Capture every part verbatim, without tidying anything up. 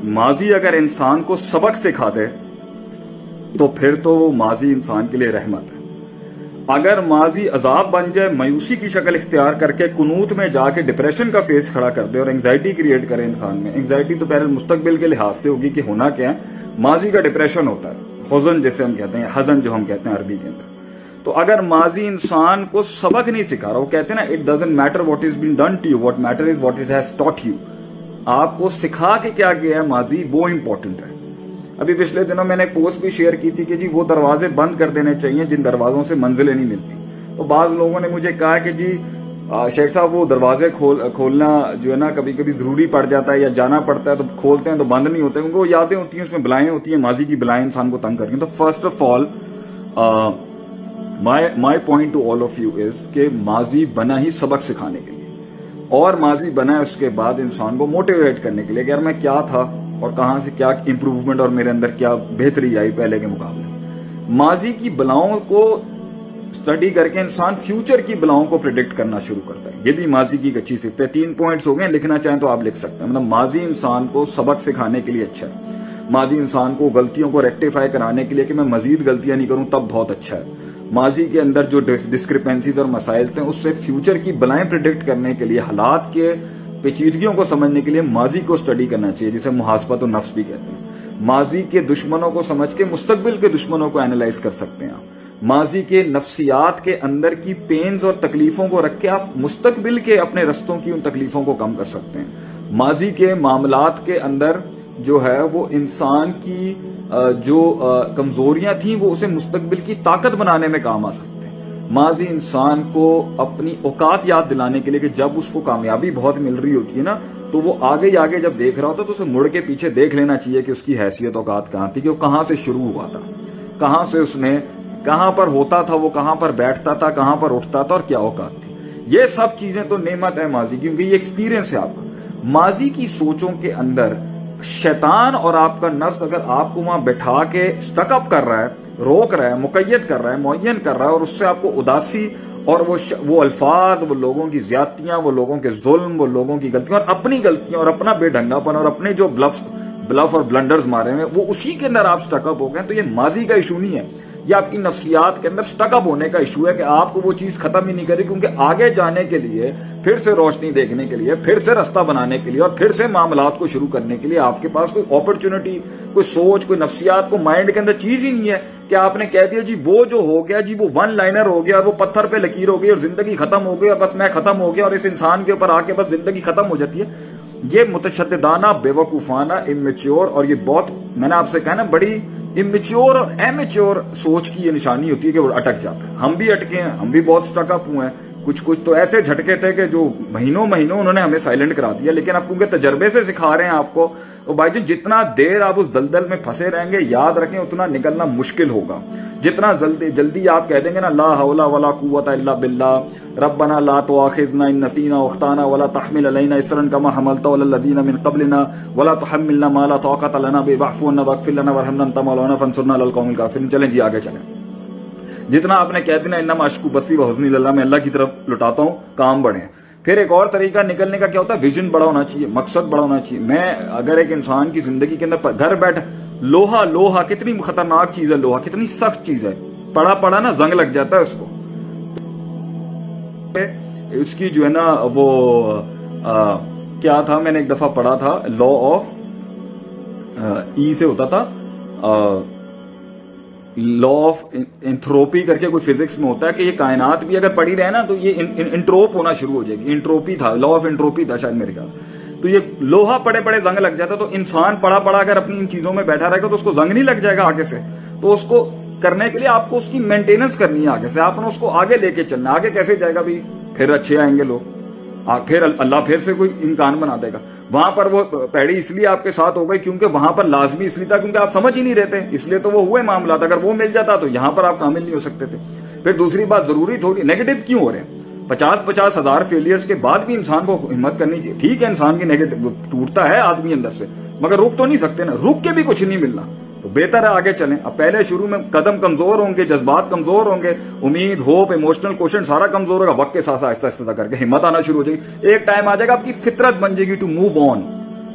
माजी अगर इंसान को सबक सिखा दे तो फिर तो वो माजी इंसान के लिए रहमत है। अगर माजी अजाब बन जाए, मायूसी की शक्ल इख्तियार करके कुनूत में जाके डिप्रेशन का फेस खड़ा कर दे और एंग्जाइटी क्रिएट करे इंसान में। एंग्जाइटी तो पहले मुस्तकबिल के लिहाज से होगी कि होना क्या है, माजी का डिप्रेशन होता है, हुज़न जैसे हम कहते हैं, हज़न जो हम कहते हैं अरबी के अंदर। तो अगर माजी इंसान को सबक नहीं सिखा रहा, वो कहते हैं ना, it doesn't matter what is been done to you, what matter is what it has taught you. आपको सिखा के क्या किया है माजी, वो इंपॉर्टेंट है। अभी पिछले दिनों मैंने एक पोस्ट भी शेयर की थी कि जी वो दरवाजे बंद कर देने चाहिए जिन दरवाजों से मंजिलें नहीं मिलती। तो बाज लोगों ने मुझे कहा कि जी शेख साहब वो दरवाजे खोल खोलना जो है ना कभी कभी जरूरी पड़ जाता है या जाना पड़ता है तो खोलते हैं तो बंद नहीं होते, उनको यादें होती हैं, उसमें बलाएं होती हैं, माजी की बलाएं इंसान को तंग करती हैं। तो first of all my my point to all of you is कि माजी बना ही सबक सिखाने के लिए, और माजी बना है उसके बाद इंसान को मोटिवेट करने के लिए कि यार मैं क्या था और कहां से क्या इंप्रूवमेंट और मेरे अंदर क्या बेहतरी आई पहले के मुकाबले। माजी की बलाओं को स्टडी करके इंसान फ्यूचर की बलाओं को प्रिडिक्ट करना शुरू करता है। ये भी माजी की एक अच्छी सिफ्त है। तीन पॉइंट्स हो गए, लिखना चाहें तो आप लिख सकते हैं। मतलब माजी इंसान को सबक सिखाने के लिए अच्छा है, माजी इंसान को गलतियों को रेक्टिफाई कराने के लिए कि मैं मजीद गलतियां नहीं करूं तब बहुत अच्छा है। माजी के अंदर जो डिस्क्रिपेंसीज और मसाइल थे उससे फ्यूचर की बलाएं प्रिडिक्ट करने के लिए, हालात के पेचीदगियों को समझने के लिए माजी को स्टडी करना चाहिए, जिसे मुहासबत और नफ्स भी कहते हैं। माजी के दुश्मनों को समझ के मुस्तकबिल के दुश्मनों को एनालाइज कर सकते हैं। माजी के नफ्सियात के अंदर की पेन्स और तकलीफों को रख के आप मुस्तकबिल के अपने रस्तों की उन तकलीफों को कम कर सकते हैं। माजी के मामलात के अंदर जो है वो इंसान की जो कमजोरियां थी वो उसे मुस्तकबिल की ताकत बनाने में काम आ सकते हैं। माजी इंसान को अपनी औकात याद दिलाने के लिए कि जब उसको कामयाबी बहुत मिल रही होती है ना तो वो आगे ही आगे जब देख रहा होता है तो उसे मुड़ के पीछे देख लेना चाहिए कि उसकी हैसियत औकात कहां थी, कि वो कहां से शुरू हुआ था, कहां से उसने कहां पर होता था, वो कहां पर बैठता था, कहां पर उठता था और क्या औकात थी। ये सब चीजें तो नेमत है माजी की, क्योंकि ये एक्सपीरियंस है आपका। माजी की सोचों के अंदर शैतान और आपका नफ्स अगर आपको वहां बैठा के स्टकअप कर रहा है, रोक रहा है, मुकय्यद कर रहा है, मुअय्यन कर रहा है, और उससे आपको उदासी और वो वो अल्फाज, वो लोगों की ज्यादतियां, वो लोगों के जुल्म, वो लोगों की गलतियां और अपनी गलतियां और अपना बेढंगापन और अपने जो ब्लफ ब्लफ और ब्लंडर्स मारे हुए वो उसी के अंदर आप स्टकअप हो गए। तो ये माजी का इशू नहीं है, ये आपकी नफ्सियात के अंदर स्टकअप होने का इशू है कि आपको वो चीज खत्म ही नहीं करी, क्योंकि आगे जाने के लिए, फिर से रोशनी देखने के लिए, फिर से रास्ता बनाने के लिए और फिर से मामलात को शुरू करने के लिए आपके पास कोई अपॉर्चुनिटी, कोई सोच, कोई नफ्सियात, को माइंड के अंदर चीज ही नहीं है कि आपने कह दिया जी वो जो हो गया जी वो वन लाइनर हो गया, वो पत्थर पे लकीर हो गई और जिंदगी खत्म हो गई और बस मैं खत्म हो गया और इस इंसान के ऊपर आके बस जिंदगी खत्म हो जाती है। ये मुतशद्दिदाना, बेवकूफाना, इमेच्योर, और ये बहुत, मैंने आपसे कहा ना, बड़ी इमेच्योर और एमेच्योर सोच की ये निशानी होती है कि वो अटक जाता है। हम भी अटके हैं, हम भी बहुत स्टकअप हुए हैं। कुछ कुछ तो ऐसे झटके थे कि जो महीनों महीनों उन्होंने हमें साइलेंट करा दिया, लेकिन अब क्योंकि तजर्बे से सिखा रहे हैं आपको, तो भाई जी जितना देर आप उस दलदल में फंसे रहेंगे, याद रखें उतना निकलना मुश्किल होगा। जितना जल्दी जल्दी आप कह देंगे ना ला हौला वला कुव्वता इल्ला बिल्लाह, रब्बना ला तुआखिजना इन नसीना व अख्ताना वला तहमिल अलैना इसरन कमा हमलता अलल लज़ीना मिन क़ब्लिना वला तुहम्मिलना मा ला ताक़त लना बिही वाफ़ु अन्ना वग़फ़िर लना वरहमना अंता मौलाना फंसुरना अलल क़ौमिल काफ़िरीन। चलें जी आगे चलें। जितना आपने कह दिया इन्नमा अश्कु बसी व हुज़्नी इलल्लाह, मैं अल्लाह की तरफ लुटाता हूं, काम बढ़े। फिर एक और तरीका निकलने का क्या होता है, विजन बड़ा होना चाहिए, मकसद बड़ा होना चाहिए। मैं अगर एक इंसान की जिंदगी के अंदर घर बैठ, लोहा लोहा कितनी खतरनाक चीज है, लोहा कितनी सख्त चीज है, पड़ा पड़ा ना जंग लग जाता है उसको। उसकी जो है ना वो आ, क्या था, मैंने एक दफा पढ़ा था, लॉ ऑफ ई से होता था, लॉ ऑफ एंथ्रोपी करके कोई फिजिक्स में होता है कि ये कायनात भी अगर पड़ी रहे ना तो ये इंट्रोप होना शुरू हो जाएगी। इंट्रोपी था, लॉ ऑफ एंट्रोपी था शायद मेरे ख्याल। तो ये लोहा पड़े पड़े जंग लग जाता, तो इंसान पड़ा पड़ा अगर अपनी इन चीजों में बैठा रहेगा तो उसको जंग नहीं लग जाएगा आगे से। तो उसको करने के लिए आपको उसकी मेंटेनेंस करनी है आगे से, आपने उसको आगे लेके चलना। आगे कैसे जाएगा भाई, फिर अच्छे आएंगे लोग, फिर अल्लाह फिर से कोई इम्कान बना देगा। वहां पर वो पैड़ी इसलिए आपके साथ हो गई क्योंकि वहां पर लाजमी इसलिए था क्योंकि आप समझ ही नहीं रहते, इसलिए तो वो हुए मामला। अगर वो मिल जाता तो यहां पर आप कामिल नहीं हो सकते थे। फिर दूसरी बात, जरूरी थोड़ी नेगेटिव क्यों हो रहे हैं, पचास पचास हजार फेलियर्स के बाद भी इंसान को हिम्मत करनी चाहिए। ठीक है इंसान की नेगेटिव टूटता है आदमी अंदर से, मगर रुक तो नहीं सकते ना, रुक के भी कुछ नहीं मिलना, तो बेहतर है आगे चलें। अब पहले शुरू में कदम कमजोर होंगे, जज्बात कमजोर होंगे, उम्मीद, होप, इमोशनल क्वेश्चन सारा कमजोर होगा। वक्त के साथ आहिस्ता आहिस्ता करके हिम्मत आना शुरू हो जाएगी। एक टाइम आ जाएगा आपकी फितरत बन जाएगी to move on,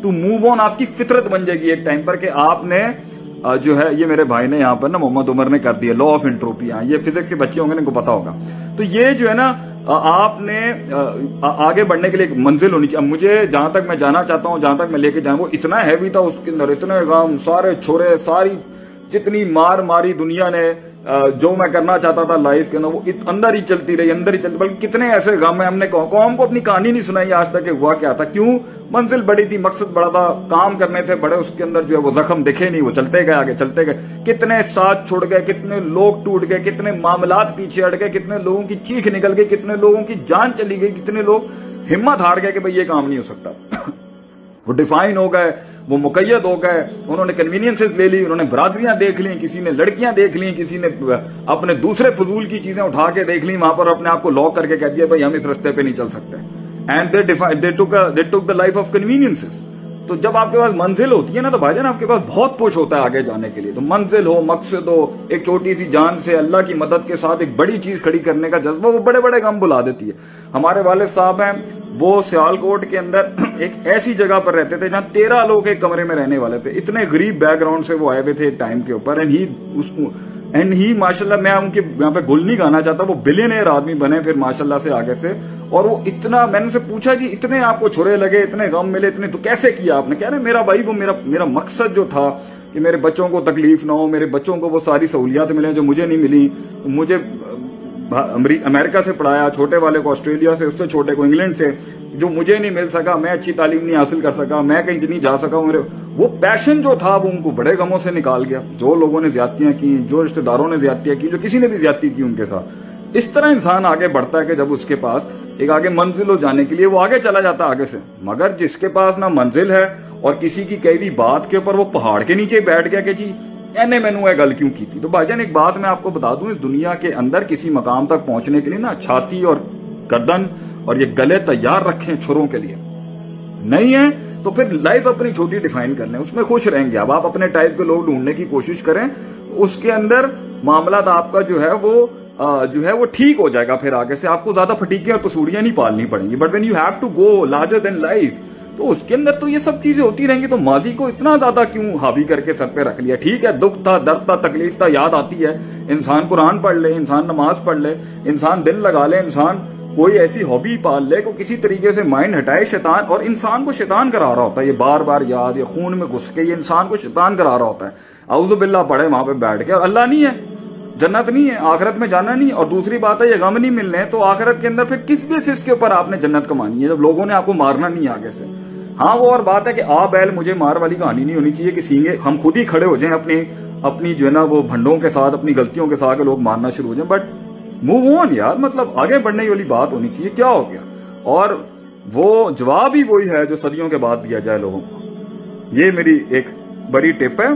to move on آپ کی فطرت بن جائے گی ایک ٹائم پر کہ آپ نے جو ہے یہ میرے بھائی نے یہاں پر نا محمد عمر نے کر دیا لا آف انٹروپی. یہ فزکس کے بچے ہوں گے ان کو پتا ہوگا. تو یہ جو ہے نا آپ نے آگے بڑھنے کے لیے ایک منزل ہونی چاہیے. مجھے جہاں تک میں جانا چاہتا ہوں جہاں تک میں لے کے جاؤں وہ اتنا ہیوی تھا اس کے اندر, اتنے غم, سارے چھوڑے, ساری جتنی مار ماری دنیا نے جو میں کرنا چاہتا تھا لائف کے اندر وہ اندر ہی چلتی رہی اندر ہی چلتی. بلکہ کتنے ایسے غم ہیں ہم نے قوم کو اپنی کہانی نہیں سنائی آج تک کہ ہوا کیا تھا, کیوں. منزل بڑی تھی, مقصد بڑا تھا, کام کرنے تھے بڑے, اس کے اندر جو ہے وہ زخم دکھے نہیں, وہ چلتے گئے آگے چلتے گئے. کتنے ساتھ چھوڑ گئے, کتنے لوگ ٹوٹ گئے, کتنے معاملات پیچھے ہٹ گئے, کتنے لوگوں کی چیخ نکل گئی, کتنے لوگوں کی جان چلی گئی, کتنے لوگ ہمت ہار گئے کہ بھئی یہ کام نہیں ہو سکتا. وہ ڈیفائن ہو گئے, وہ مقید ہو گئے, انہوں نے کنوینئنسز لے لی, انہوں نے برادریاں دیکھ لی, کسی نے لڑکیاں دیکھ لی, کسی نے اپنے دوسرے فضول کی چیزیں اٹھا کے دیکھ لی, وہاں پر اپنے آپ کو لاک کر کے کہہ دیا بھائی ہم اس رستے پہ نہیں چل سکتے. And they took the life of conveniences. تو جب آپ کے پاس منزل ہوتی ہے نا تو بھائی جان آپ کے پاس بہت پش ہوتا ہے آگے جانے کے لیے. تو منزل ہو, مقصد ہو, ایک چھوٹی سی جان سے اللہ کی مدد کے ساتھ ایک بڑی چیز کھڑی کرنے کا جذبہ, وہ بڑے بڑے غم بلا دیتی ہے. ہمارے والد صاحب ہیں وہ سیالکوٹ کے اندر ایک ایسی جگہ پر رہتے تھے جہاں تیرہ لوگ ایک کمرے میں رہنے والے تھے. اتنے غریب بیک گراؤنڈ سے وہ آئے ہوئے تھے ایک ٹائم کے اوپر. اینڈ ہی اس کو اینڈ ہی ماشاءاللہ, میں ان کے یہاں پہ گل نہیں گانا چاہتا, وہ بلینئر آدمی بنے پھر ماشاءاللہ سے آگے سے. اور وہ اتنا, میں نے ان سے پوچھا کہ اتنے آپ کو چھرے لگے, اتنے غم ملے, اتنے تو کیسے کیا آپ نے؟ کہہ رہے میرا بھائی وہ میرا میرا مقصد جو تھا کہ میرے بچوں کو تکلیف نہ ہو, میرے بچوں کو وہ ساری سہولیات ملیں جو مجھے نہیں ملی. مجھے امریکہ سے پڑھایا, چھوٹے والے کو آسٹریلیا سے, اس سے چھوٹے کو انگلینڈ سے, جو مجھے نہیں مل سکا, میں اچھی تعلیم نہیں حاصل کر سکا, میں کہیں نہیں جا سکا. میرے وہ پیشن جو تھا وہ ان کو بڑے غموں سے نکال گیا. جو لوگوں نے زیادتیاں کی, جو رشتہ داروں نے زیادتیاں کی, جو کسی نے بھی زیادتی کی ان کے ساتھ. اس طرح انسان آگے بڑھتا ہے کہ جب اس کے پاس ایک آگے منزل ہو جانے کے لیے وہ آگے چلا جاتا ہے آگے سے. مگر جس کے پاس نہ منزل ہے اور کسی کی کئی بھی بات کے اوپر وہ پہاڑ کے نیچے بیٹھ گیا کہ جی اینے میں نے گل کیوں کی تھی. تو بھائی جان ایک بات میں آپ کو بتا دوں, اس دنیا کے اندر کسی مقام تک پہنچنے کے لیے نا چھاتی اور گردن اور یہ گلے تیار رکھیں چھروں کے لیے. نہیں ہے تو پھر لائف اپنی چھوٹی ڈیفائن کر لیں, اس میں خوش رہیں گے. اب آپ اپنے ٹائپ کے لوگ ڈھونڈنے کی کوشش کریں, اس کے اندر معاملات آپ کا جو ہے وہ جو ہے وہ ٹھیک ہو جائے گا. پھر آگے سے آپ کو زیادہ پھٹیکیں اور پسوڑیاں نہیں پالنی پڑیں گی. But when you have to go larger than life, تو اس کے اندر تو یہ سب چیزیں ہوتی رہیں گی. تو ماضی کو اتنا زیادہ کیوں حاوی کر کے سر پہ رکھ لیا؟ ٹھیک ہے, دکھ تھا, درد تھا, تکلیف تھا, یاد آتی ہے. انسان قرآن پڑھ لے, انسان نماز پڑھ لے, انسان دل لگا لے, انسان کوئی ایسی ہابی پال لے کو کسی طریقے سے مائنڈ ہٹائے. شیطان, اور انسان کو شیطان کرا رہا ہوتا ہے یہ بار بار یاد, یہ خون میں گھس کے یہ انسان کو شیطان کرا رہا ہوتا ہے. اعوذ باللہ پڑھے وہاں پہ بیٹھ کے, اور اللہ نہیں ہے, جنت نہیں ہے, آخرت میں جانا نہیں. اور دوسری بات ہے یہ غم نہیں ملنے, تو آخرت کے اندر پھر کس بیسس کے اوپر آپ نے جنت کمانی ہے جب لوگوں نے آپ کو مارنا نہیں آگے سے. ہاں وہ اور بات ہے کہ آ بیل مجھے مار والی کہانی نہیں ہونی چاہیے کہ سینگے ہم خود ہی کھڑے ہو جائیں اپنی اپنی جو ہے نا وہ بھنڈوں کے ساتھ, اپنی غلطیوں کے ساتھ لوگ مارنا شروع ہو جائیں. بٹ موو آن یار, مطلب آگے بڑھنے والی بات ہونی چاہیے. کیا ہو گیا؟ اور وہ جواب ہی وہی ہے جو صدیوں کے بعد دیا جائے لوگوں کو. یہ میری ایک بڑی ٹپ ہے.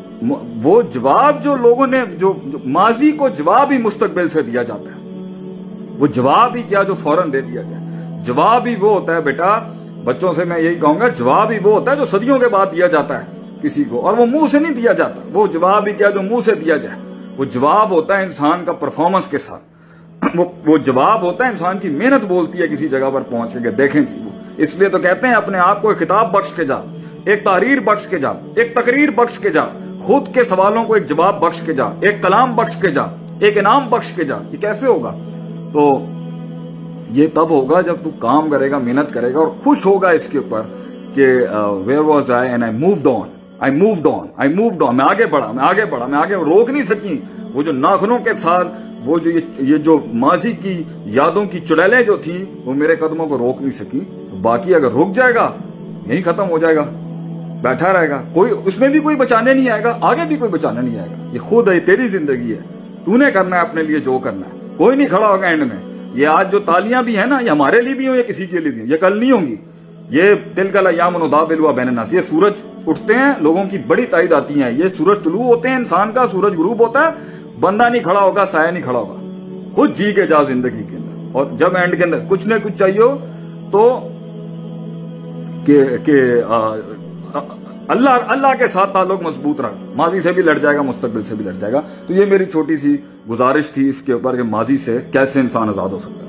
وہ جواب جو لوگوں نے, جو ماضی کو جواب ہی مستقبل سے دیا جاتا ہے, وہ جواب ہی کیا جو فوراً دے دیا جائے. جواب ہی وہ ہوتا ہے بیٹا, بچوں سے میں یہی کہوں گا, جواب ہی وہ ہوتا ہے جو صدیوں کے بعد دیا جاتا ہے کسی کو, اور وہ منہ سے نہیں دیا جاتا. وہ جواب ہی کیا جو منہ سے دیا جائے. وہ جواب ہوتا ہے انسان کا پرفارمنس کے ساتھ. وہ وہ جواب ہوتا ہے انسان کی محنت بولتی ہے کسی جگہ پر پہنچ کے. دیکھیں جی, وہ اس لیے تو کہتے ہیں اپنے آپ کو ایک خطاب بخش کے جا, ایک تحریر بخش کے جا, ایک تقریر بخش کے جا, خود کے سوالوں کو ایک جواب بخش کے جا, ایک کلام بخش کے جا, ایک انعام بخش کے جا. یہ کیسے ہوگا؟ تو یہ تب ہوگا جب تو کام کرے گا, محنت کرے گا اور خوش ہوگا اس کے اوپر کہ where was I and I moved on, I moved on, I moved on. میں آگے بڑھا, میں آگے بڑھا, میں آگے روک نہیں سکی. وہ جو ناخنوں کے ساتھ وہ جو یہ جو ماضی کی یادوں کی چڑیلیں جو تھیں وہ میرے قدموں کو روک نہیں سکی. باقی اگر رک جائے گا یہی ختم ہو جائے گا, بیٹھا رہے گا, کوئی اس میں بھی کوئی بچانے نہیں آئے گا, آگے بھی کوئی بچانے نہیں آئے گا. یہ خود ہے, تیری زندگی ہے, تو نے کرنا ہے اپنے لیے جو کرنا ہے. کوئی نہیں کھڑا ہوگا اینڈ میں. یہ آج جو تالیاں بھی ہیں نا, یہ ہمارے لیے بھی ہوں یا کسی کے لیے بھی ہوں, یہ کل نہیں ہوں گی. یہ تلک الایام نداولها بین الناس. یہ سورج اٹھتے ہیں, لوگوں کی بڑی تائید آتی ہیں. یہ سورج طلوع ہوتے ہیں, انسان کا سورج غروب ہوتا ہے. بندہ نہیں کھڑا ہوگا, سایہ نہیں کھڑا ہوگا. خود جی کے جا زندگی کے اندر. اور جب اینڈ کے اندر کچھ نہ کچھ چاہیے ہو تو کہ کہ اللہ اللہ کے ساتھ تعلق مضبوط رکھ. ماضی سے بھی لڑ جائے گا, مستقبل سے بھی لڑ جائے گا. تو یہ میری چھوٹی سی گزارش تھی اس کے اوپر کہ ماضی سے کیسے انسان آزاد ہو سکتا ہے.